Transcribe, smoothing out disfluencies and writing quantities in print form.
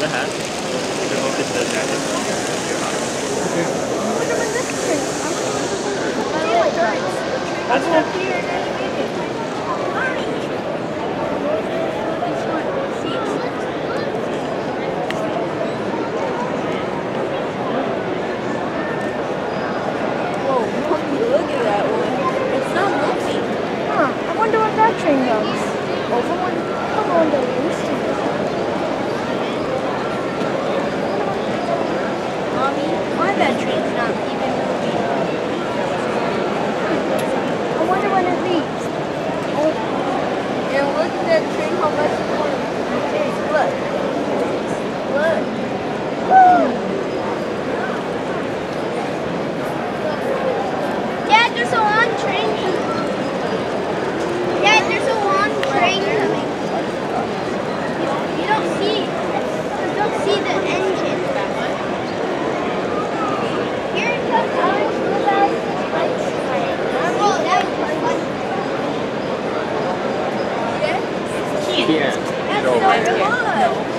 the hat. I hope it does that. That's Look at that one. It's not moving. Huh, I wonder what that train does. Over one, come on, they're used to it. Mommy, why that train's not even moving? I wonder when it leaves. And look at that train, how much it's going to take. Look. Look. Dad, there's a long train coming. Dad, there's a long train coming. You don't see the engine. Here it comes. Oh, that was fun. Can't. That's so fun.